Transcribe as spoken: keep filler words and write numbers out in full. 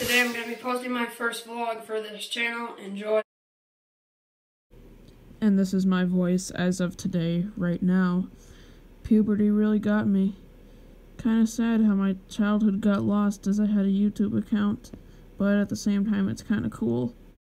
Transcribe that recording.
Today I'm going to be posting my first vlog for this channel. Enjoy. And this is my voice as of today, right now. Puberty really got me. Kinda sad how my childhood got lost as I had a YouTube account, but at the same time it's kinda cool.